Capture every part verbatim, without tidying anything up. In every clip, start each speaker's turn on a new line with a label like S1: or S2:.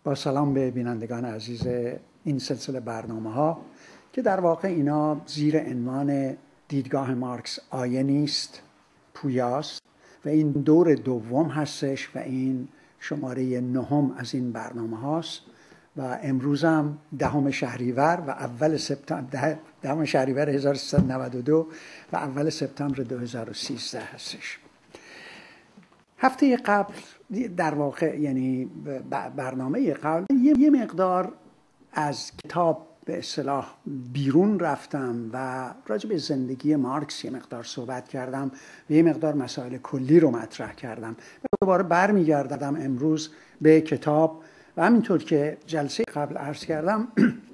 S1: با سلام به بینندگان عزیز این سلسله برنامه ها که در واقع اینا زیر عنوان دیدگاه مارکس آینی است، پویاست و این دور دوم هستش و این شماره نهم از این برنامه هاست و امروز هم دهم شهریور و اول سپتامبر دهم شهریور هزار و سیصد و نود و دو و اول سپتامبر دو هزار و سیزده هستش. هفته قبل در واقع یعنی برنامه قبل یه مقدار از کتاب به اصطلاح بیرون رفتم و راجع به زندگی مارکس یه مقدار صحبت کردم و یه مقدار مسائل کلی رو مطرح کردم و دوباره برمیگردم امروز به کتاب و همینطور که جلسه قبل عرض کردم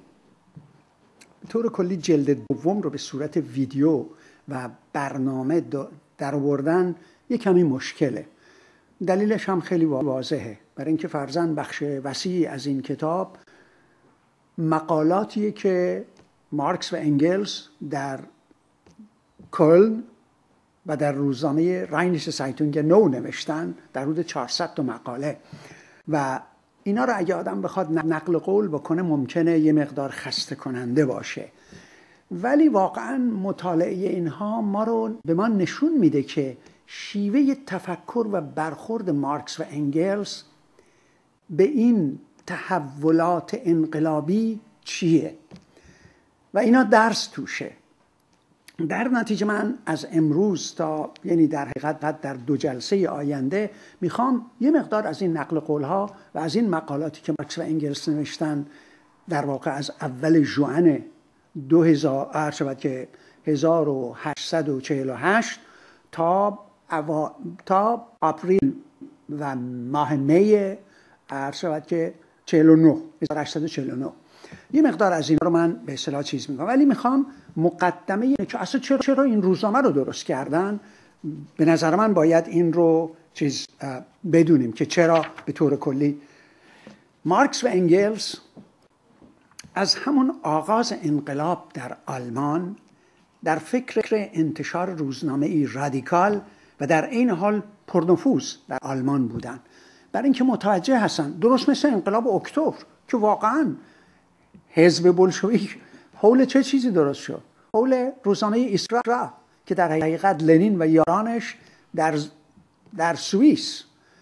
S1: به طور کلی جلد دوم رو به صورت ویدیو و برنامه در آوردن یه کمی مشکله. دلیلش هم خیلی واضحه، برای اینکه فرضاً بخش وسیعی از این کتاب مقالاتیه که مارکس و انگلز در کلن و در روزنامه راینیسche سایتونگ نو نوشتن، در حدود چهارصد تا مقاله و اینا رو اگه آدم بخواد نقل قول بکنه ممکنه یه مقدار خسته کننده باشه، ولی واقعاً مطالعه اینها ما رو به ما نشون میده که شیوه تفکر و برخورد مارکس و انگلز به این تحولات انقلابی چیه و اینا درس توشه. در نتیجه من از امروز تا یعنی در حقیقت در دو جلسه آینده میخوام یه مقدار از این نقل قولها و از این مقالاتی که مارکس و انگلز نوشتن در واقع از اول ژوئن دو هزار عرض شود که هزار و هشتصد و چهل و هشت تا اوا... تا آپریل و ماه می عرض شود که چهل و نه هزار و هشتصد و چهل و نه یه مقدار از این رو من به اصطلاح چیز میکنم، ولی میخوام مقدمه اینه که اصلا چرا چرا این روزنامه رو درست کردن. به نظر من باید این رو چیز بدونیم که چرا به طور کلی مارکس و انگلز از همون آغاز انقلاب در آلمان در فکر انتشار روزنامه‌ای رادیکال و در این حال پرنفوذ در آلمان بودن، برای اینکه متوجه هستن درست مثل انقلاب اکتبر که واقعا حزب بولشویک حول چه چیزی درست شد؟ حول روزنامه ایسکرا که در حقیقت لنین و یارانش در در سوئیس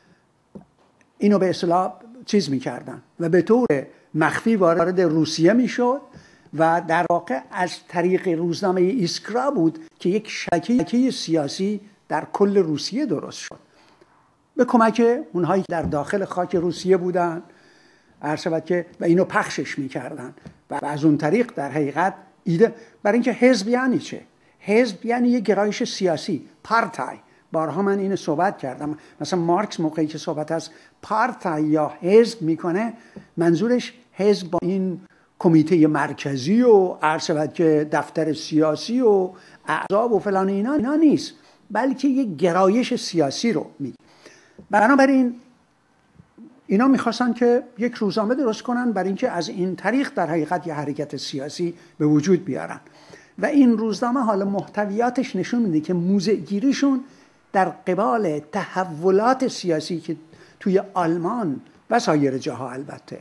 S1: اینو به اصطلاح چیز میکردن و به طور مخفی وارد روسیه میشد و در واقع از طریق روزنامه ایسکرا بود که یک شبکه سیاسی در کل روسیه درست شد به کمک اونهایی که در داخل خاک روسیه بودن عرض شود که و اینو پخشش میکردن و از اون طریق در حقیقت ایده برای اینکه حزب یعنی چه؟ حزب یعنی یک گرایش سیاسی، پارتای. بارها من اینو صحبت کردم، مثلا مارکس موقعی که صحبت از پارتای یا حزب میکنه منظورش حزب با این کمیته مرکزی و عرض شود که دفتر سیاسی و اعضاب و فلان اینا اینا نیست، بلکه یک گرایش سیاسی رو میگه. بنابراین اینا میخواستن که یک روزنامه درست کنن برای اینکه از این طریق در حقیقت یه حرکت سیاسی به وجود بیارن و این روزنامه حالا محتویاتش نشون میده که موضع‌گیریشون در قبال تحولات سیاسی که توی آلمان و سایر جاها البته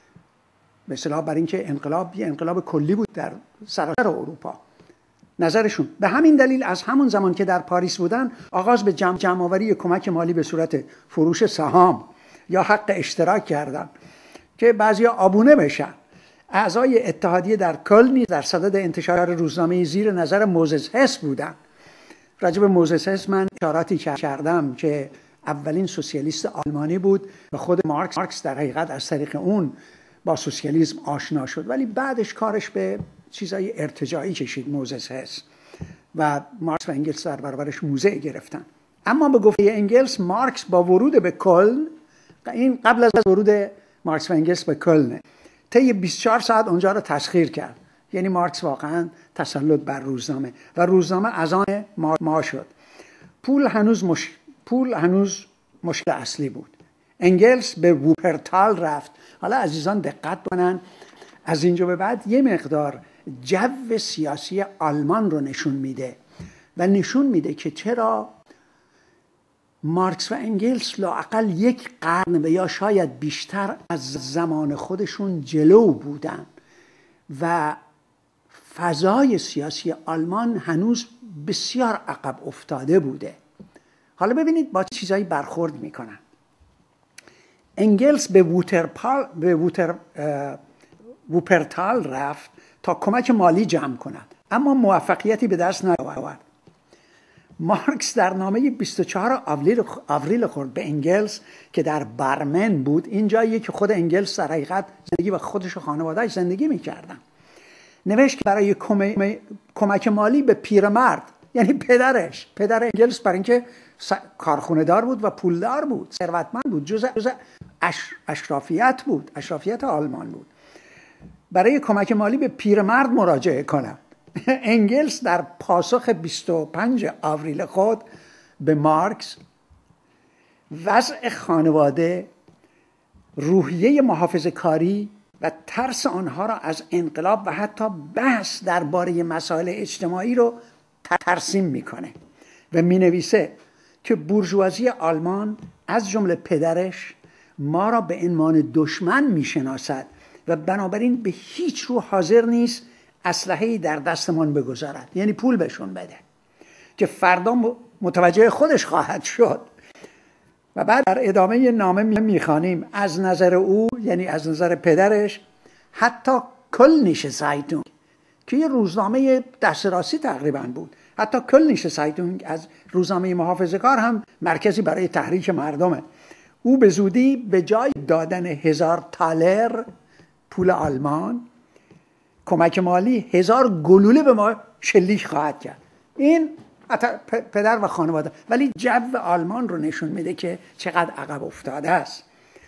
S1: مثلا برای اینکه انقلاب یه انقلاب کلی بود در سراسر اروپا نظرشون. به همین دلیل از همون زمان که در پاریس بودن آغاز به جمع جمع‌آوری کمک مالی به صورت فروش سهام یا حق اشتراک کردن که بعضیا آبونه بشن. اعضای اتحادیه در کلن در صدد انتشار روزنامه زیر نظر موزس هس بودن. راجع به موزس هس من اشاراتی کردم که اولین سوسیالیست آلمانی بود و خود مارکس مارکس در حقیقت از طریق اون با سوسیالیسم آشنا شد، ولی بعدش کارش به چیزای ارتجاعی کشید موزس هس و مارکس و انگلز در برابرش موضع گرفتن. اما به گفته انگلز مارکس با ورود به کلن، این قبل از ورود مارکس و انگلز به کلن، طی بیست و چهار ساعت اونجا رو تسخیر کرد. یعنی مارکس واقعا تسلط بر روزنامه و روزنامه از آن ما, ما شد. پول هنوز مش... پول هنوز مشکل اصلی بود. انگلز به ووپرتال رفت. حالا عزیزان دقت کنن، از اینجا به بعد یه مقدار جو سیاسی آلمان رو نشون میده و نشون میده که چرا مارکس و انگلس لااقل یک قرن و یا شاید بیشتر از زمان خودشون جلو بودن و فضای سیاسی آلمان هنوز بسیار عقب افتاده بوده. حالا ببینید با چیزایی برخورد میکنن. انگلس به ووترپال به ووتر ووپرتال رفت تا کمک مالی جمع کند، اما موفقیتی به دست نیاورد. مارکس در نامه بیست و چهارم آوریل خورد به انگلس که در برمن بود، این جاییه که خود انگلس در حقیقت زندگی و خودش و خانواده‌اش زندگی میکردن. نوشت که برای کمک مالی به پیرمرد، یعنی پدرش، پدر انگلس برای اینکه کارخونه دار بود و پولدار بود، ثروتمند بود، جزء جزء اشرافیت بود، اشرافیت آلمان بود، برای کمک مالی به پیرمرد مراجعه کنم. انگلس در پاسخ بیست و پنجم آوریل خود به مارکس وضع خانواده، روحیه محافظه کاری و ترس آنها را از انقلاب و حتی بحث درباره مسائل اجتماعی رو ترسیم میکنه و مینویسه که بورژوازی آلمان از جمله پدرش ما را به عنوان دشمن میشناسد و بنابراین به هیچ رو حاضر نیست اسلحه‌ای در دستمان بگذارد، یعنی پول بهشون بده که فردا متوجه خودش خواهد شد. و بعد در ادامه نامه میخوانیم از نظر او، یعنی از نظر پدرش، حتی کلنیشه زایتونگ که یه روزنامه دست راستی تقریبا بود، حتی کلنیشه زایتونگ از روزنامه محافظه‌کار هم مرکزی برای تحریک مردمه. او به زودی به جای دادن هزار تالر پول آلمان، کمک مالی، هزار گلوله به ما شلیک خواهد کرد. این پدر و خانواده، ولی جو آلمان رو نشون میده که چقدر عقب افتاده است.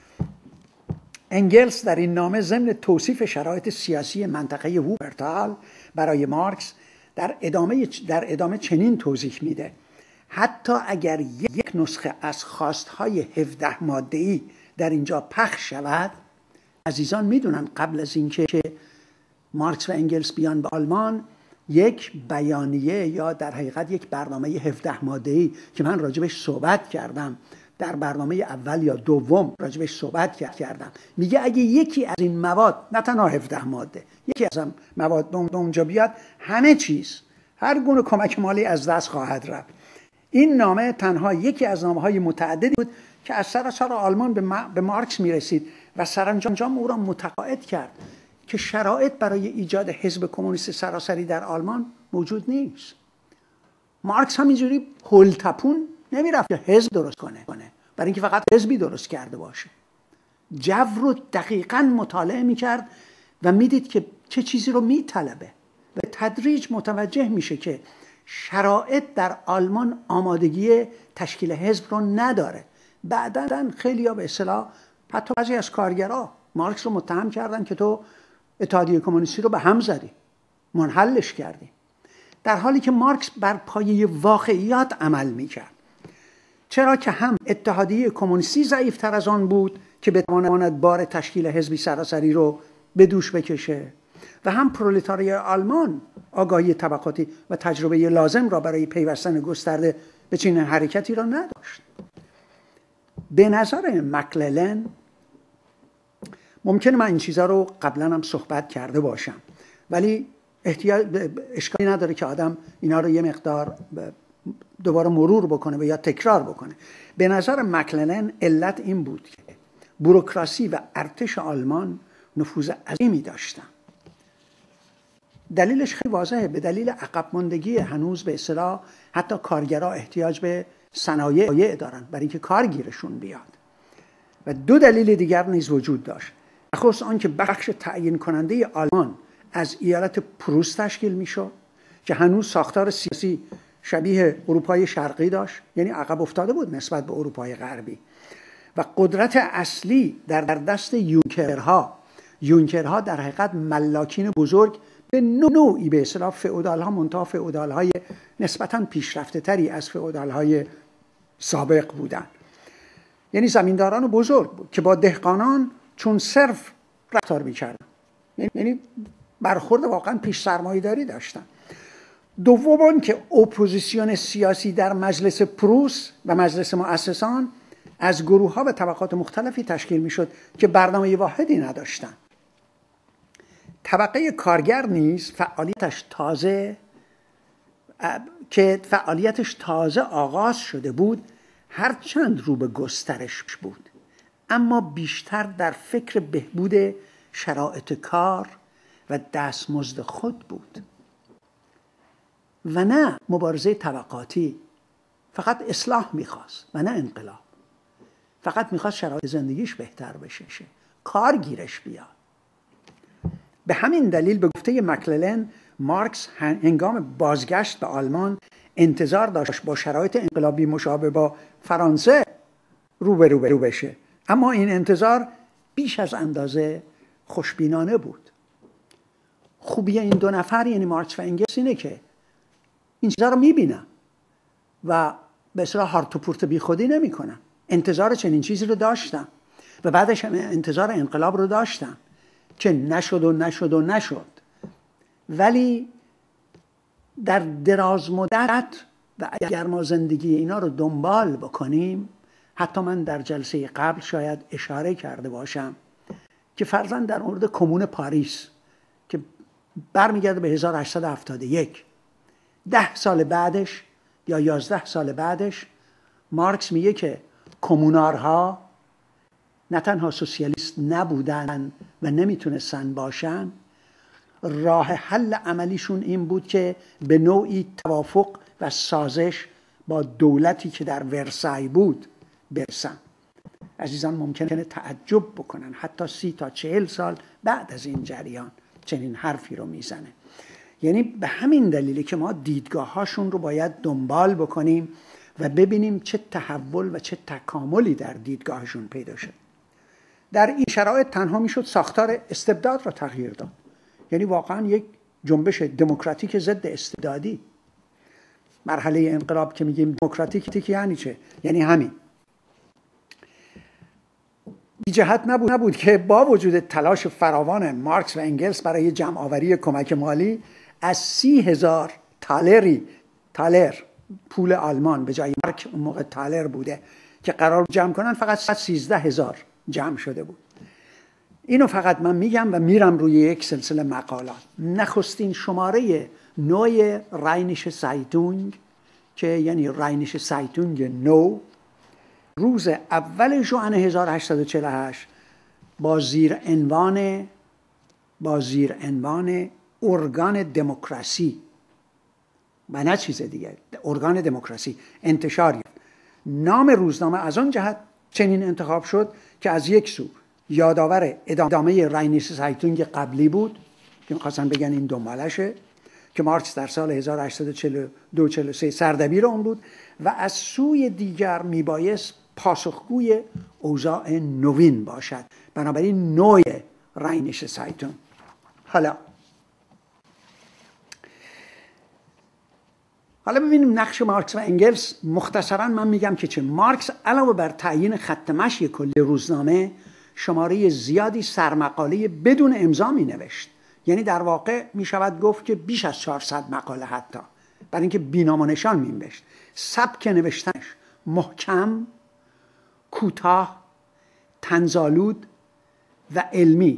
S1: انگلس در این نامه ضمن توصیف شرایط سیاسی منطقه ووپرتال برای مارکس در ادامه در ادامه چنین توضیح میده: حتی اگر یک نسخه از خواستهای هفده ماده‌ای در اینجا پخش شود، عزیزان میدونن قبل از اینکه مارکس و انگلس بیان به آلمان، یک بیانیه یا در حقیقت یک برنامه هفده ماده‌ای که من راجبش صحبت کردم در برنامه اول یا دوم راجبش صحبت کردم، میگه اگه یکی از این مواد، نه تنها هفده ماده، یکی از این مواد اونجا بیاد، همه چیز، هر گونه کمک مالی از دست خواهد رفت. این نامه تنها یکی از نامه‌های متعددی بود که از سراسر آلمان به, به مارکس میرسید و سرانجام او را متقاعد کرد که شرایط برای ایجاد حزب کمونیست سراسری در آلمان موجود نیست. مارکس همینجوری هولتپون نمیرفت که حزب درست کنه برای اینکه فقط حزبی درست کرده باشه. جو رو دقیقاً مطالعه میکرد و میدید که چه چیزی رو میطلبه و تدریج متوجه میشه که شرایط در آلمان آمادگی تشکیل حزب رو نداره. بعداً خیلی‌ها به اصطلاح، حتی بعضی از کارگرها مارکس رو متهم کردن که تو اتحادیه کمونیستی رو به هم زدی، منحلش کردی، در حالی که مارکس بر پایه واقعیات عمل میکرد. چرا که هم اتحادیه کمونیستی ضعیفتر از آن بود که بتواند بار تشکیل حزبی سراسری رو به دوش بکشه و هم پرولتاریای آلمان آگاهی طبقاتی و تجربه لازم را برای پیوستن گسترده به چنین حرکتی را نداشت. به نظر مکللن، ممکنه من این چیزها رو قبلا هم صحبت کرده باشم، ولی احتیاج اشکالی نداره که آدم اینا رو یه مقدار دوباره مرور بکنه و یا تکرار بکنه. به نظر مکللن علت این بود که بوروکراسی و ارتش آلمان نفوذ عظیمی داشتن. دلیلش خیلی واضحه، به دلیل عقب ماندگی هنوز به اصطلاح حتی کارگرها احتیاج به صنایع دارن برای اینکه کارگیرشون بیاد. و دو دلیل دیگر نیز وجود داشت. خصوص آن که بخش تعیین کننده آلمان از ایالت پروس تشکیل میشد که هنوز ساختار سیاسی شبیه اروپای شرقی داشت، یعنی عقب افتاده بود نسبت به اروپای غربی، و قدرت اصلی در دست یونکرها. یونکرها در حقیقت ملاکین بزرگ به نوعی به اصطلاح فئودال ها، منتها فئودال های نسبتاً پیشرفته تری از فئودال های سابق بودند. یعنی زمینداران بزرگ بود که با دهقانان چون صرف رفتار می‌کردن، یعنی برخورد واقعا پیش سرمایه‌داری داشتن. دوم که اپوزیسیون سیاسی در مجلس پروس و مجلس مؤسسان از گروه ها و طبقات مختلفی تشکیل می شد که برنامه واحدی نداشتن. طبقه کارگر نیز فعالیتش تازه که فعالیتش تازه آغاز شده بود هرچند رو به گسترش بود، اما بیشتر در فکر بهبود شرایط کار و دستمزد خود بود و نه مبارزه طبقاتی. فقط اصلاح میخواست و نه انقلاب. فقط میخواست شرایط زندگیش بهتر بشه، کار گیرش بیاد. به همین دلیل به گفته مکللن، مارکس هنگام بازگشت به آلمان انتظار داشت با شرایط انقلابی مشابه با فرانسه روبرو برو بشه، اما این انتظار بیش از اندازه خوشبینانه بود. خوبی این دو نفر یعنی مارکس و انگلس اینه که این چیزا رو میبینن و به اصطلاح هارت و پورت بی خودی نمی کنن. انتظار چنین چیزی رو داشتن و بعدش هم انتظار انقلاب رو داشتن که نشد و نشد و نشد، ولی در دراز مدت و اگر ما زندگی اینا رو دنبال بکنیم، حتی من در جلسه قبل شاید اشاره کرده باشم که فرضاً در مورد کمون پاریس که برمیگرده به هزار و هشتصد و هفتاد و یک، ده سال بعدش یا یازده سال بعدش مارکس میگه که کمونارها نه تنها سوسیالیست نبودن و نمیتونستن باشن، راه حل عملیشون این بود که به نوعی توافق و سازش با دولتی که در ورسای بود برسن. عزیزان ممکنه تعجب بکنن حتی سی تا چهل سال بعد از این جریان چنین حرفی رو میزنه. یعنی به همین دلیلی که ما دیدگاه هاشون رو باید دنبال بکنیم و ببینیم چه تحول و چه تکاملی در دیدگاهشون پیدا شد. در این شرایط تنها میشد ساختار استبداد را تغییر داد. یعنی واقعا یک جنبش دموکراتیک ضد استبدادی. مرحله انقلاب که میگیم دموکراتیک یعنی چه؟ یعنی همین. بی جهت نبود نبود که با وجود تلاش فراوان مارکس و انگلس برای جمع آوری کمک مالی، از سی هزار تالری تالر پول آلمان به جای مارک اون موقع تالر بوده که قرار جمع کنن، فقط سیزده هزار جمع شده بود. اینو فقط من میگم و میرم روی یک سلسله مقالات. نخستین شماره نوع راینیش سایتونگ که یعنی راینیش سایتونگ نو، روز اول ژوئن هزار و هشتصد و چهل و هشت با زیر عنوان با زیر عنوان ارگان دموکراسی و نه چیز دیگه، ارگان دموکراسی انتشار یافت. نام روزنامه از آن جهت چنین انتخاب شد که از یک سو یادآور ادامه راینیش سایتونگ قبلی بود که می‌خواستن بگن این دنبالشه، که مارکس در سال هزار و هشتصد و چهل و دو چهل و سه سردبیر اون بود، و از سوی دیگر میبایست پاسخگوی اوضاع نوین باشد. بنابراین نوع راینیش سایتون. حالا حالا ببینیم نقش مارکس و انگلس. مختصرا من میگم که چه مارکس علاوه بر تعیین خط مشی کل روزنامه، شماره زیادی سرمقاله بدون امضا می نوشت. یعنی در واقع می شود گفت که بیش از چهارصد مقاله، حتی برای اینکه بینام و نشان می نوشت. سبک نوشتنش محکم، کوتاه، طنزآلود و علمی.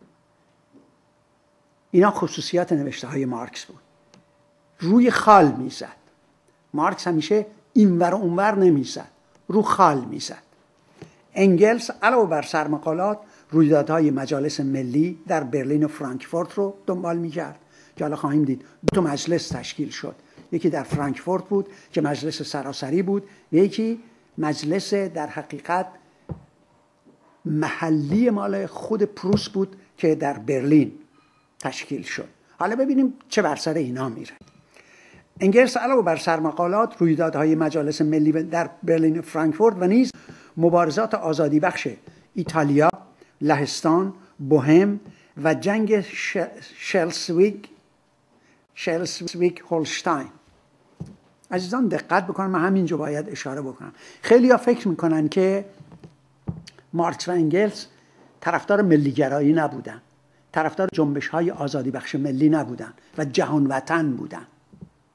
S1: اینا خصوصیات نوشته های مارکس بود. روی خال میزد. مارکس همیشه اینور و اونور نمیزد، رو خال میزد. انگلس علاوه بر سرمقالات، رویدادهای مجالس ملی در برلین و فرانکفورت رو دنبال میکرد که حالا خواهیم دید دو تا مجلس تشکیل شد. یکی در فرانکفورت بود که مجلس سراسری بود و یکی مجلس در حقیقت محلی مال خود پروس بود که در برلین تشکیل شد. حالا ببینیم چه بر سر اینا میره. انگلس علاوه بر سرمقالات، رویدادهای مجالس ملی در برلین و فرانکفورت و نیز مبارزات آزادی بخش ایتالیا، لهستان، بوهم و جنگ شلسویگ شلسویگ هولشتاین. عزیزان دقت بکنن، من همینجا باید اشاره بکنم. خیلی ها فکر میکنن که مارکس و انگلس طرفدار ملیگرایی نبودن، طرفدار جنبش های آزادی بخش ملی نبودن و جهان وطن بودن.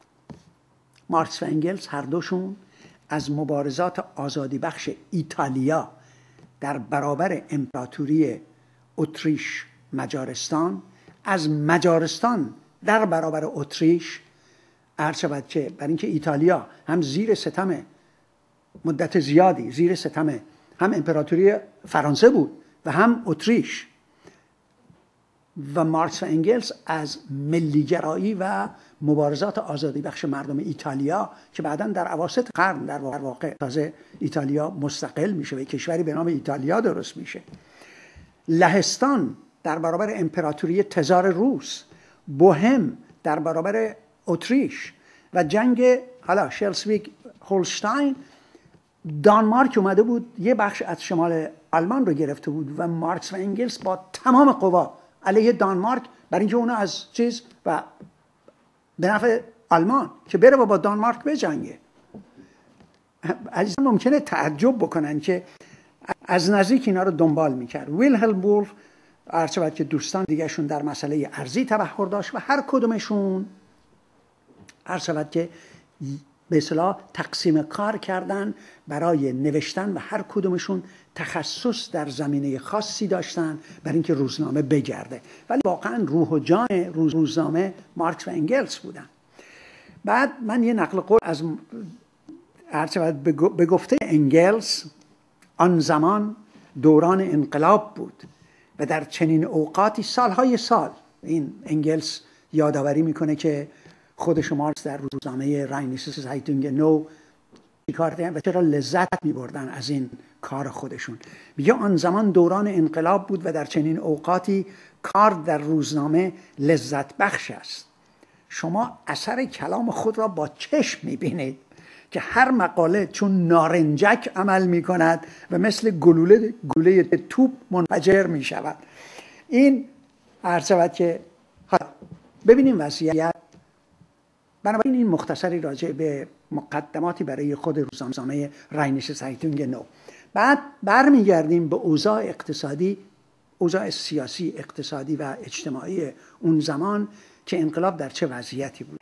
S1: مارکس و انگلس هر دوشون از مبارزات آزادی بخش ایتالیا در برابر امپراتوری اتریش مجارستان، از مجارستان در برابر اتریش، عرض شود که برای اینکه ایتالیا هم زیر ستم مدت زیادی زیر ستم هم امپراتوری فرانسه بود و هم اتریش، و مارکس و انگلس از ملیگرایی و مبارزات آزادی بخش مردم ایتالیا که بعداً در اواسط قرن در واقع تازه ایتالیا مستقل میشه و کشوری به نام ایتالیا درست میشه، لهستان در برابر امپراتوری تزار روس، بوهم در برابر اتریش و جنگ حالا شلزویگ هولشتاین، دانمارک اومده بود یه بخش از شمال آلمان رو گرفته بود و مارکس و انگلس با تمام قوا علیه دانمارک، برای اینکه اونا از چیز و به نفع آلمان که بره و با دانمارک بجنگه. عزیزان ممکنه تعجب بکنن که از نزدیک اینا رو دنبال میکرد. ویلهلم وولف عرض شود که دوستان دیگهشون در مسئله ارضی تبحر داشت و هر کدومشون عرض شود که به اصطلاح تقسیم کار کردن برای نوشتن و هر کدومشون تخصص در زمینه خاصی داشتن برای اینکه روزنامه بگرده، ولی واقعا روح و جان روز روزنامه مارکس و انگلس بودن. بعد من یه نقل قول از عرض شود به گفته انگلس، آن زمان دوران انقلاب بود و در چنین اوقاتی سالهای سال، این انگلس یادآوری میکنه که خودش مارکس در روزنامه راینیسه زایتونگ نو کار کردن و چرا لذت میبردن از این کار خودشون. میگه آن زمان دوران انقلاب بود و در چنین اوقاتی کار در روزنامه لذت بخش است. شما اثر کلام خود را با چشم میبینید که هر مقاله چون نارنجک عمل میکند و مثل گلوله گلوله توپ منفجر میشود. این عرض شود که حالا ببینیم وضعیت. بنابراین این مختصری راجع به مقدماتی برای خود روزنامه راینیسه زایتونگ نو. بعد برمیگردیم به اوضاع اقتصادی، اوضاع سیاسی، اقتصادی و اجتماعی اون زمان که انقلاب در چه وضعیتی بود.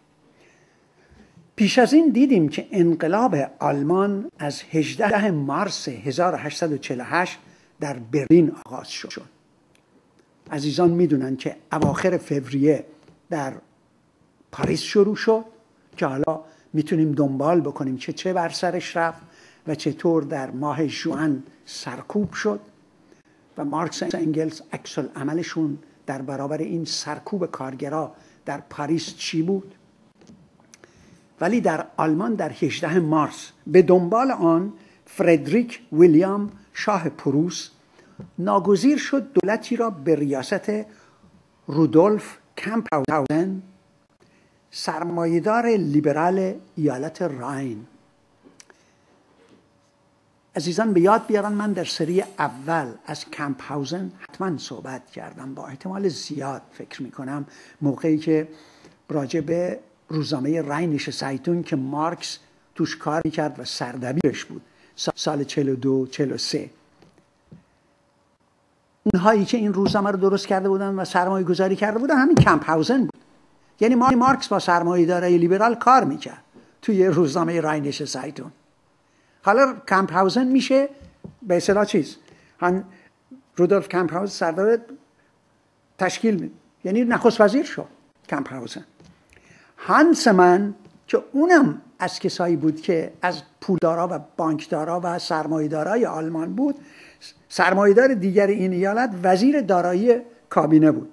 S1: پیش از این دیدیم که انقلاب آلمان از هجدهم مارس هزار و هشتصد و چهل و هشت در برلین آغاز شد. عزیزان میدونن که اواخر فوریه در پاریس شروع شد که حالا میتونیم دنبال بکنیم که چه بر سرش رفت و چطور در ماه ژوئن سرکوب شد و مارکس و انگلس عکس العملشون در برابر این سرکوب کارگرا در پاریس چی بود. ولی در آلمان در هجدهم مارس به دنبال آن فردریک ویلیام شاه پروس ناگزیر شد دولتی را به ریاست رودولف کمپهاوزن، سرمایه‌دار لیبرال ایالت راین. عزیزان به یاد بیارن من در سری اول از کمپهاوزن حتما صحبت کردم، با احتمال زیاد فکر میکنم موقعی که راجع به روزنامه راینیسه زایتونگ که مارکس توش کار میکرد و سردبیرش بود سال چهل و دو چهل و سه، اونهایی که این روزنامه رو درست کرده بودن و سرمایه گذاری کرده بودن همین کمپهاوزن بود. یعنی مارکس با سرمایه‌دارای لیبرال کار میکرد توی روزنامه راینیسه زایتونگ. حالا کمپهاوزن میشه به اصطلاح چیز، هم رودولف کمپهاوزن سردار تشکیل، یعنی نخست وزیر شد کمپهاوزن. هانسمن که اونم از کسایی بود که از پولدارا و بانکدارا و سرمایه‌دارای آلمان بود، سرمایه‌دار دیگر این ایالت وزیر دارایی کابینه بود.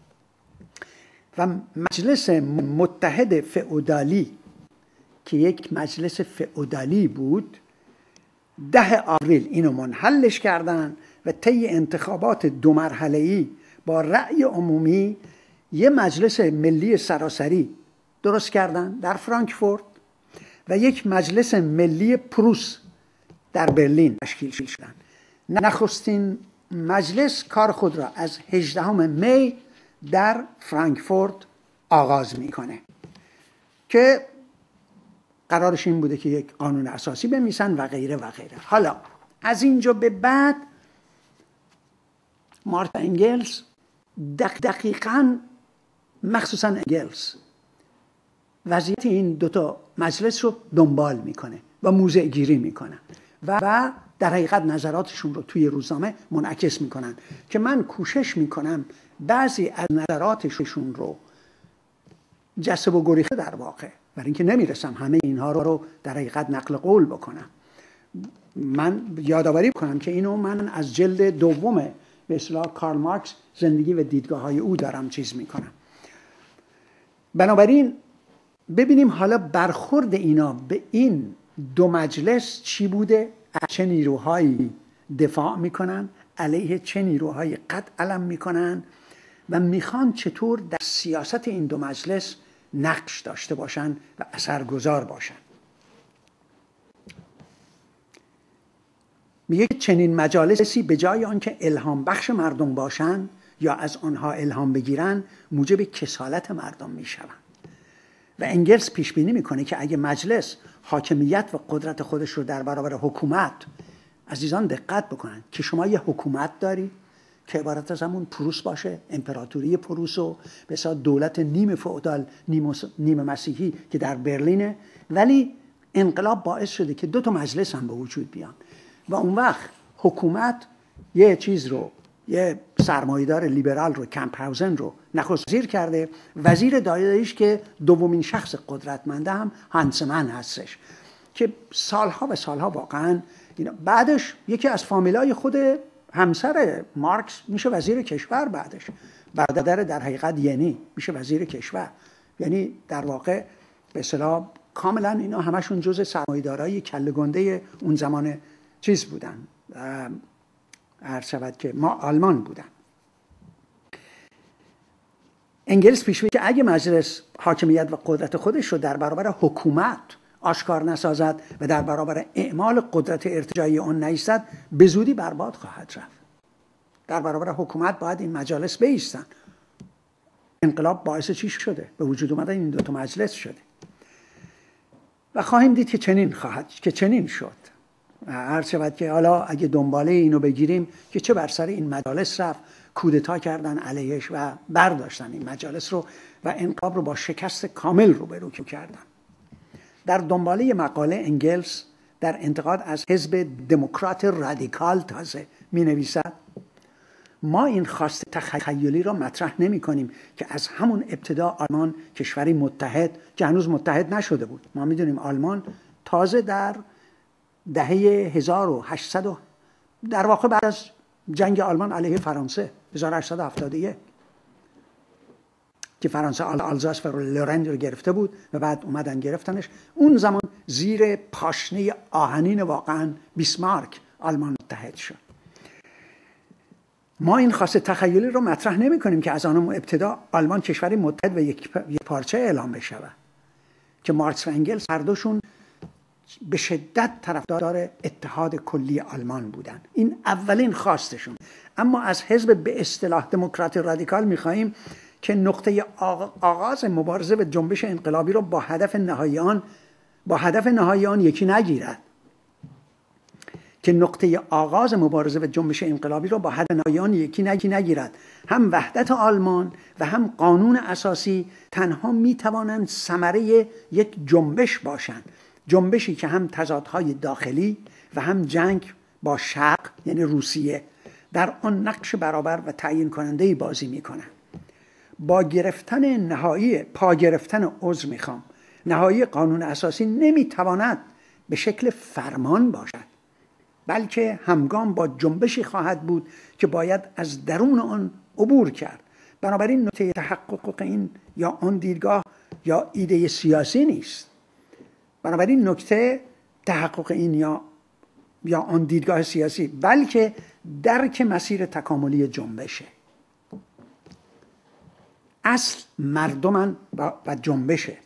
S1: و مجلس متحد فئودالی که یک مجلس فئودالی بود، ده آوریل اینو منحلش کردن و طی انتخابات دو مرحله‌ای با رأی عمومی یه مجلس ملی سراسری درست کردن در فرانکفورت و یک مجلس ملی پروس در برلین تشکیل شدن. نخستین مجلس کار خود را از هجدهم می در فرانکفورت آغاز میکنه که قرارش این بوده که یک قانون اساسی بنویسن و غیره و غیره. حالا از اینجا به بعد مارکس و انگلس دق دقیقاً مخصوصاً انگلس وضعیت این دوتا مجلس رو دنبال میکنه و موضع گیری میکنن و در حقیقت نظراتشون رو توی روزنامه منعکس میکنن که من کوشش میکنم بعضی از نظراتشون رو جسب و گریخته در واقع، برای اینکه نمیرسم همه اینها رو در حقیقت نقل قول بکنم. من یادآوری کنم که اینو من از جلد دوم به اصطلاح کارل مارکس زندگی و دیدگاه های او دارم چیز میکنم. بنابراین ببینیم حالا برخورد اینا به این دو مجلس چی بوده، چه نیروهایی دفاع میکنن، علیه چه نیروهایی قد علم میکنن و میخوان چطور در سیاست این دو مجلس نقش داشته باشن و اثرگذار باشن. میگه چنین مجالسی به جای آنکه الهام بخش مردم باشن یا از آنها الهام بگیرن موجب کسالت مردم میشوند. و انگلز پیش بینی میکنه که اگه مجلس حاکمیت و قدرت خودش رو در برابر حکومت، عزیزان دقت بکنن که شما یه حکومت داری که عبارت از همون پروس باشه، امپراتوری پروس و بسیار دولت نیم فئودال نیم مسیحی که در برلینه، ولی انقلاب باعث شده که دو تا مجلس هم به وجود بیان و اون وقت حکومت یه چیز رو، یه سرمایه‌دار لیبرال رو، کمپ هاوزن رو نخست وزیر کرده. وزیر دایره‌ایش که دومین شخص قدرتمنده هم هانسمن هستش که سالها و سالها واقعا بعدش یکی از فامیلای خود همسر مارکس میشه وزیر کشور، بعدش برادر در حقیقت یعنی میشه وزیر کشور. یعنی در واقع به اصطلاح کاملا اینا همشون جزء سرمایه‌دارای کله گنده اون زمان چیز بودن، عرض شود که ما آلمان بودن. انگلز پیش بینی که اگه مجلس حاکمیت و قدرت خودش رو در برابر حکومت آشکار نسازد و در برابر اعمال قدرت ارتجاعی آن نایستد، به زودی برباد خواهد رفت. در برابر حکومت باید این مجالس بایستن. انقلاب باعث چی شده؟ به وجود اومدن این دو تا مجلس شده و خواهیم دید که چنین خواهد که چنین شد. عرض شود که حالا اگه دنباله اینو بگیریم که چه بر سر این مجالس رفت، کودتا کردن علیهش و برداشتن این مجالس رو و انقلاب رو با شکست کامل روبرو کردن. در دنباله مقاله انگلز در انتقاد از حزب دموکرات رادیکال تازه می نویسد: ما این خواست تخیلی را مطرح نمی کنیم که از همون ابتدا آلمان کشوری متحد که هنوز متحد نشده بود. ما می دونیم آلمان تازه در دهه هزار و هشتصد در واقع بعد از جنگ آلمان علیه فرانسه هزار و هشتصد و هفتاد و یک که فرانسه آلزاس و لورن رو گرفته بود و بعد اومدن گرفتنش، اون زمان زیر پاشنه آهنین واقعا بیسمارک آلمان متحد شد. ما این خاصه تخیلی رو مطرح نمی کنیم که از آن ابتدا آلمان کشوری متحد و یک پارچه اعلام بشه که مارکس و انگلز هر دوشون به شدت طرفدار اتحاد کلی آلمان بودن. این اولین خواستشون. اما از حزب به اصطلاح دموکرات رادیکال می‌خواهیم که نقطه آغاز مبارزه و جنبش انقلابی رو با هدف نهایی آن با هدف نهایی آن یکی نگیرد. که نقطه آغاز مبارزه و جنبش انقلابی رو با هدف نهایی آن یکی نگیرد. هم وحدت آلمان و هم قانون اساسی تنها می‌توانند ثمره یک جنبش باشند. جنبشی که هم تضادهای داخلی و هم جنگ با شرق یعنی روسیه در آن نقش برابر و تعیین کننده‌ای بازی می‌کنند. با گرفتن نهایی پا گرفتن عذر میخوام نهایی قانون اساسی نمیتواند به شکل فرمان باشد، بلکه همگام با جنبشی خواهد بود که باید از درون آن عبور کرد. بنابراین نقطه تحقق این یا آن دیدگاه یا ایده سیاسی نیست. بنابراین نکته تحقق این یا یا آن دیدگاه سیاسی، بلکه درک مسیر تکاملی جنبشه. اصل مردمن و جنبشه.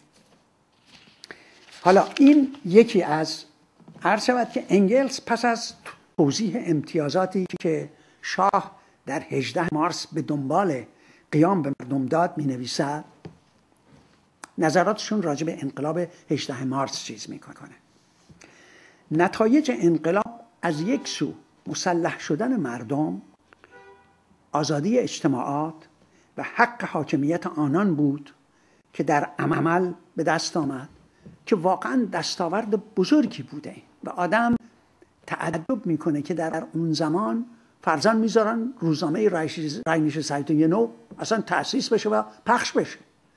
S1: حالا این یکی از عرض شود که انگلز پس از توضیح امتیازاتی که شاه در هجدهم مارس به دنبال قیام به مردم داد می نویسد، نظراتشون راجع به انقلاب هجدهم مارس چیز میکنه. نتایج انقلاب از یک سو مسلح شدن مردم، آزادی اجتماعات و حق حاکمیت آنان بود که در عمل به دست آمد که واقعا دستاورد بزرگی بوده و آدم تعجب میکنه که در اون زمان فرضاً میذارن روزنامه رایnische Zeitung نو اصلا تأسیس بشه و پخش بشه.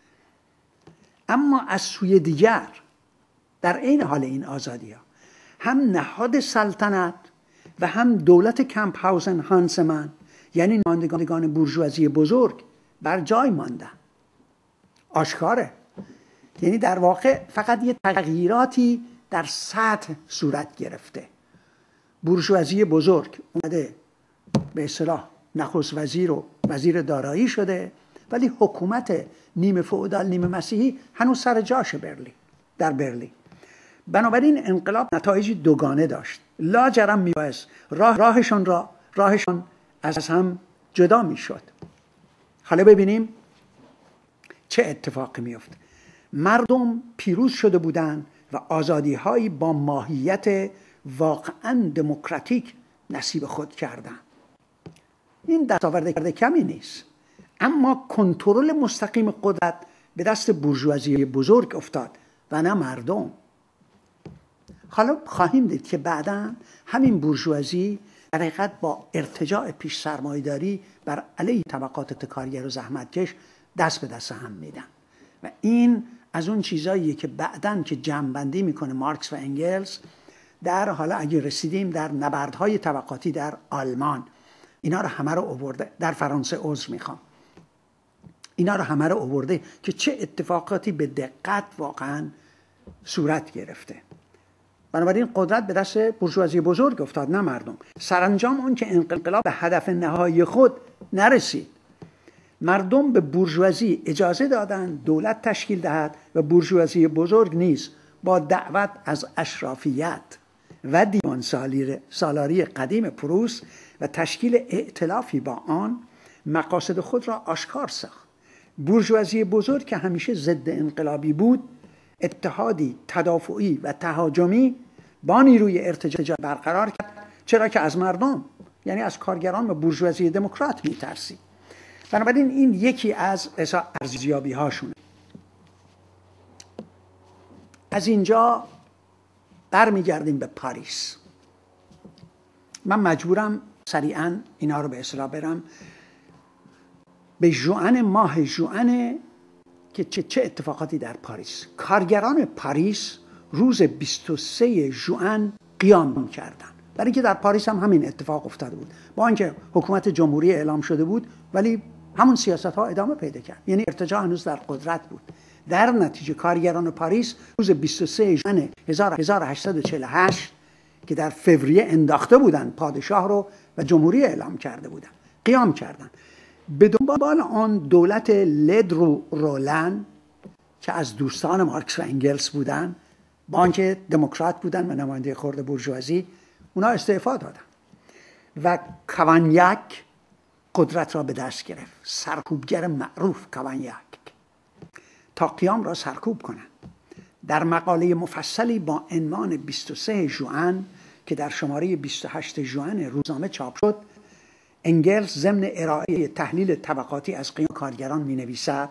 S1: اما از سوی دیگر در عین حال این آزادی ها هم نهاد سلطنت و هم دولت کمپ هاوزن هانسمن یعنی نمایندگان بورژوازی بزرگ بر جای ماندن. آشکاره، یعنی در واقع فقط یه تغییراتی در سطح صورت گرفته. بورژوازی بزرگ اومده به اصطلاح نخست وزیر و وزیر دارایی شده، ولی حکومت نیمه فئودال نیمه مسیحی هنوز سر جاشه برلین در برلین. بنابراین انقلاب نتایج دوگانه داشت. لاجرم میبایست راه راهشون را راهشون از هم جدا میشد. حالا ببینیم چه اتفاقی میفته. مردم پیروز شده بودند و آزادی هایی با ماهیت واقعا دموکراتیک نصیب خود کردند. این دستاورد کمی نیست، اما کنترل مستقیم قدرت به دست بورژوازی بزرگ افتاد و نه مردم. حالا خواهیم دید که بعداً همین بورژوازی در حقیقت با ارتجاع پیش سرمایه‌داری بر علیه طبقات کارگر و زحمتکش دست به دست هم میدن و این از اون چیزاییه که بعداً که جمع‌بندی میکنه مارکس و انگلز در حالا اگه رسیدیم در نبردهای طبقاتی در آلمان، اینا رو همه رو آورده، در فرانسه عذر میخوام، اینا رو همه رو آورده که چه اتفاقاتی به دقت واقعا صورت گرفته. بنابراین قدرت به دست بورژوازی بزرگ افتاد نه مردم. سرانجام اون که انقلاب به هدف نهایی خود نرسید. مردم به بورژوازی اجازه دادند دولت تشکیل دهد و بورژوازی بزرگ نیز با دعوت از اشرافیت و دیوان سالاری قدیم پروس و تشکیل ائتلافی با آن مقاصد خود را آشکار ساخت. بورژوازی بزرگ که همیشه ضد انقلابی بود، اتحادی تدافعی و تهاجمی با نیروی ارتجاع برقرار کرد، چرا که از مردم یعنی از کارگران و بورژوازی دموکرات میترسید. بنابراین این یکی از ارزیابی هاشونه. از اینجا برمیگردیم به پاریس. من مجبورم سریعا اینا رو به اصطلاح برم به ژوئن، ماه ژوئن که چه, چه اتفاقاتی در پاریس. کارگران پاریس روز بیست و سوم ژوئن قیام کردند، برای اینکه در پاریس هم همین اتفاق افتاده بود. با اینکه حکومت جمهوری اعلام شده بود ولی همون سیاست ها ادامه پیدا کرد، یعنی ارتجاع هنوز در قدرت بود. در نتیجه کارگران پاریس روز بیست و سوم ژوئن هزار و هشتصد و چهل و هشت که در فوریه انداخته بودن پادشاه رو و جمهوری اعلام کرده بودن، قیام کردند. به دنبال آن دولت لدرو رولن که از دوستان مارکس و انگلس بودن، با آنکه دموکرات بودن و نماینده خرد بورژوازی، اونا استعفا دادن و کاوانیاک قدرت را به دست گرفت. سرکوبگر معروف کاوانیاک تا قیام را سرکوب کنند. در مقاله مفصلی با عنوان بیست و سوم ژوئن که در شماره بیست و هشتم ژوئن روزنامه چاپ شد، انگلس ضمن ارائه تحلیل طبقاتی از قیام کارگران می نویسد: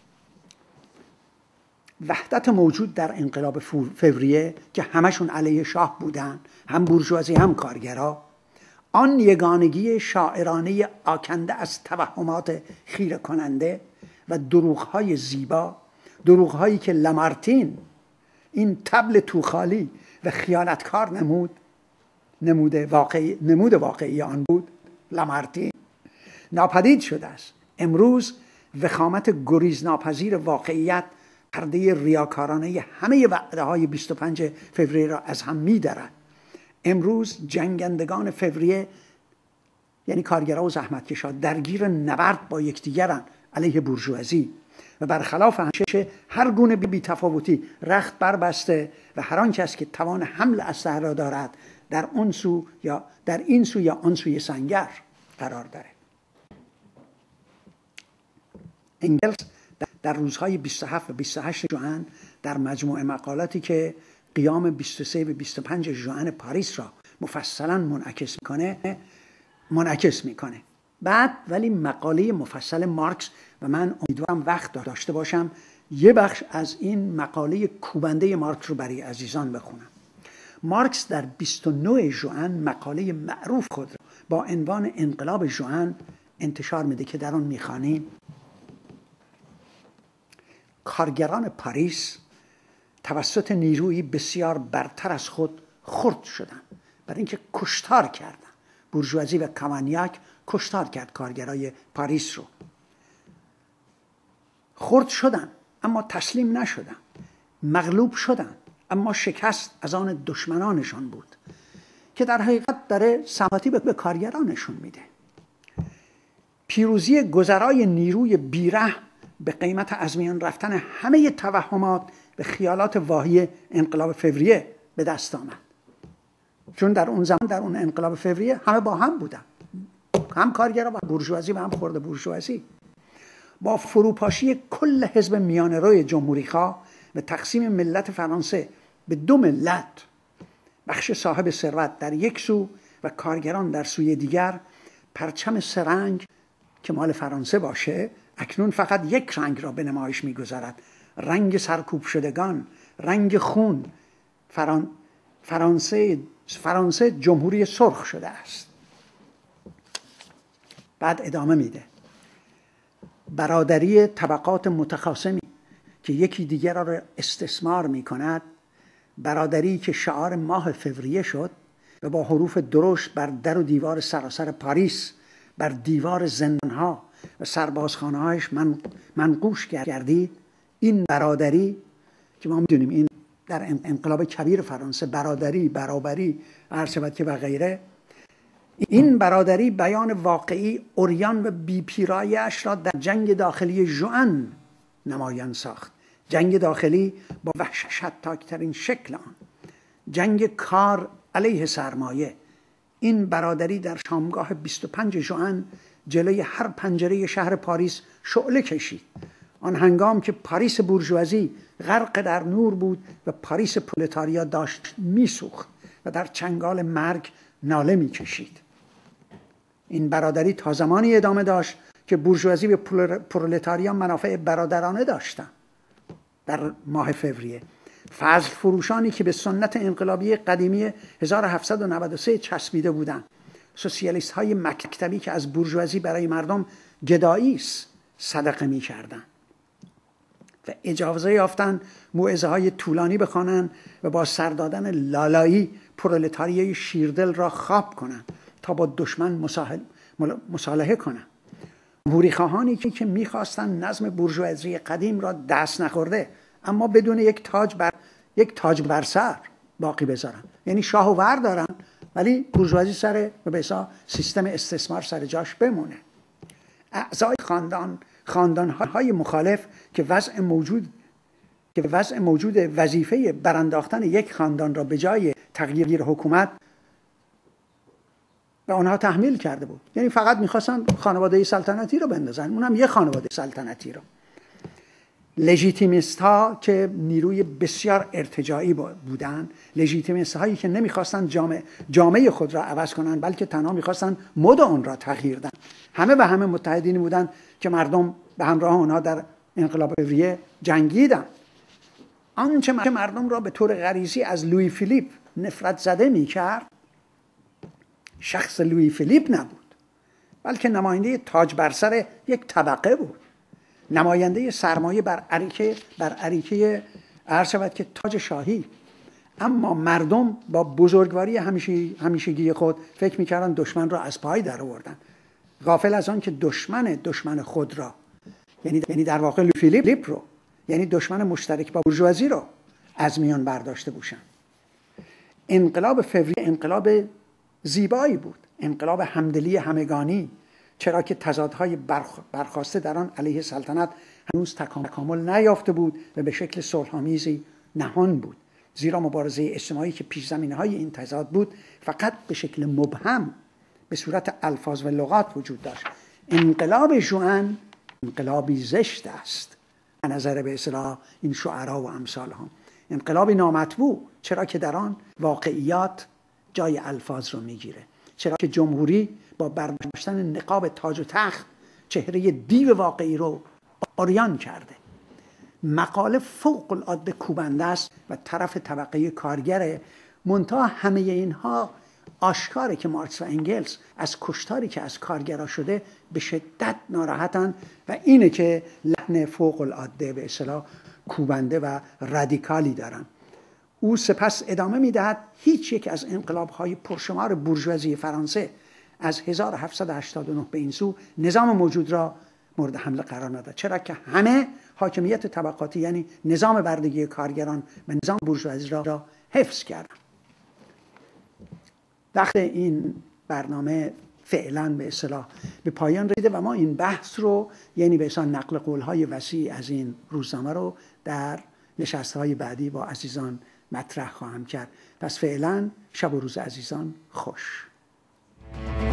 S1: وحدت موجود در انقلاب فوریه که همشون علیه شاه بودن، هم بورژوازی هم کارگرها، آن یگانگی شاعرانه آکنده از توهمات خیره کننده و دروغ‌های زیبا، دروغ‌هایی که لامارتین این طبل توخالی و خیانتکار نمود نموده واقعی نمود واقعی آن بود، لامارتین ناپدید شده است. امروز وخامت گریز ناپذیر واقعیت پرده ریاکارانه همه وعده های بیست و پنجم فوریه را از هم می درد. امروز جنگندگان فوریه یعنی کارگرها و زحمتکشان درگیر نبرد با یکدیگرند علیه بورژوازی و برخلاف همیشه هر گونه بی تفاوتی رخت بربسته و هر آن کس که توان حمل اسلحه را دارد در اون سو یا در این سو یا آن سوی سنگر قرار داره. انگلس در روزهای بیست و هفت و بیست و هشت ژوئن در مجموعه مقالاتی که قیام بیست و سه و بیست و پنج ژوئن پاریس را مفصلا منعکس میکنه منعکس میکنه. بعد ولی مقاله مفصل مارکس و من امیدوارم وقت داشته باشم یه بخش از این مقاله کوبنده مارکس رو برای عزیزان بخونم. مارکس در بیست و نه ژوئن مقاله معروف خود را با عنوان انقلاب ژوئن انتشار میده که در آن میخوانیم: کارگران پاریس توسط نیرویی بسیار برتر از خود خرد شدند، برای اینکه کشتار کردند. بورژوازی و کامانیاک کشتار کرد کارگرای پاریس رو. خرد شدند اما تسلیم نشدند، مغلوب شدند اما شکست از آن دشمنانشان بود که در حقیقت داره سمپاتی به کارگرانشون میده. پیروزی گذرای نیروی بیره به قیمت از میان رفتن همه توهمات و خیالات واهی انقلاب فوریه به دست آمد. چون در اون زمان، در اون انقلاب فوریه، همه با هم بودن، هم کارگرها و بورژوازی و هم خرده بورژوازی. با فروپاشی کل حزب میانه روی جمهوری‌خواه و تقسیم ملت فرانسه به دو ملت، بخش صاحب ثروت در یک سو و کارگران در سوی دیگر، پرچم سرنگ که مال فرانسه باشه اکنون فقط یک رنگ را به نمایش می‌گذارد: رنگ سرکوب شدگان، رنگ خون. فران... فرانسه فرانسه جمهوری سرخ شده است. بعد ادامه میده: برادری طبقات متخاصمی که یکی دیگر را استثمار می‌کند، برادری که شعار ماه فوریه شد و با حروف درشت بر در و دیوار سراسر پاریس، بر دیوار زندانها و سربازخانه‌هایش من منقوش گردید. این برادری که ما می‌دونیم این در انقلاب کبیر فرانسه برادری، برابری، هر شود که و غیره، این برادری بیان واقعی عریان و بی‌پیرایی‌اش را در جنگ داخلی ژوئن نمایان ساخت. جنگ داخلی با وحشتناک‌ترین شکل آن، جنگ کار علیه سرمایه. این برادری در شامگاه بیست و پنج ژوئن جلوی هر پنجره شهر پاریس شعله کشید. آن هنگام که پاریس بورژوازی غرق در نور بود و پاریس پرولتاریا داشت میسوخت و در چنگال مرگ ناله میکشید. این برادری تا زمانی ادامه داشت که بورژوازی و پرولتاریا منافع برادرانه داشتند. در ماه فوریه فضل فروشانی که به سنت انقلابی قدیمی هزار و هفتصد و نود و سه چسبیده بودند، سوسیالیست های مکتبی که از بورژوازی برای مردم گدایی صدقه می کردند و اجازه یافتند موعظه های طولانی بخوانند و با سر دادن لالایی پرولتاریای شیردل را خواب کنند تا با دشمن مصالحه کنند. جمهوری خواهانی که میخواستند نظم بورژوازی قدیم را دست نخورده اما بدون یک تاج بر یک تاج بر سر باقی بذارن، یعنی شاه و ور دارن ولی بورژوازی سر و بسا سیستم استثمار سر جاش بمونه. اعضای خاندان خاندان‌های مخالف که وضع موجود که وضع موجود وظیفه برانداختن یک خاندان را به جای تغییر حکومت و آنها تحمیل کرده بود، یعنی فقط میخواستن خانواده سلطنتی رو بندازن، اونم یه خانواده سلطنتی رو. لژیتیمیست ها که نیروی بسیار ارتجاعی بودن، لژیتیمیست هایی که نمیخواستن جامعه جامعه خود را عوض کنن بلکه تنها میخواستن مد اون را تغییر دادن، همه به همه متحدین بودن که مردم به همراه اونها در انقلاب فوریه جنگیدن. آنچه مردم را به طور غریزی از لویی فیلیپ نفرت زده میکرد شخص لویی فیلیپ نبود، بلکه نماینده تاج بر سر یک طبقه بود، نماینده سرمایه بر اریکه بر اریکه عرض شود که تاج شاهی. اما مردم با بزرگواری همیشه همیشگی خود فکر میکردن دشمن را از پای در آوردن، غافل از آن که دشمن دشمن خود را، یعنی یعنی در واقع لویی فیلیپ رو، یعنی دشمن مشترک با بورژوازی رو از میان برداشته باشند. انقلاب فوریه انقلاب زیبایی بود، انقلاب همدلی همگانی، چرا که تضادهای برخ... برخاسته در آن علیه سلطنت هنوز تکامل نیافته بود و به شکل صلح‌آمیزی نهان بود، زیرا مبارزه اجتماعی که پیش زمینه‌های این تضاد بود فقط به شکل مبهم به صورت الفاظ و لغات وجود داشت. انقلاب ژوئن انقلابی زشت است به نظر به اصطلاح این شعرا و امثالهم، انقلابی نامطبوع، چرا که در آن واقعیات جای الفاظ رو میگیره، چرا که جمهوری با برداشتن نقاب تاج و تخت چهره دیو واقعی رو عریان کرده. مقاله فوق العاده کوبنده است و طرف طبقه کارگره. منتها همه اینها آشکاره که مارکس و انگلس از کشتاری که از کارگرها شده به شدت ناراحتن و اینه که لحن فوق العاده به اصطلاح کوبنده و رادیکالی دارن. او سپس ادامه میدهد هیچ یک از انقلاب‌های پرشمار بورژوازی فرانسه از هزار و هفتصد و هشتاد و نه به این سو نظام موجود را مورد حمله قرار نداد، چرا که همه حاکمیت طبقاتی یعنی نظام بردگی کارگران و نظام بورژوازی را, را حفظ کردند. وقت این برنامه فعلا به اصطلاح به پایان رسیده و ما این بحث رو یعنی به اصطلاح نقل قول‌های وسیع از این روزنامه رو در نشست‌های بعدی با عزیزان مطرح خواهم کرد. پس فعلا شب و روز عزیزان خوش.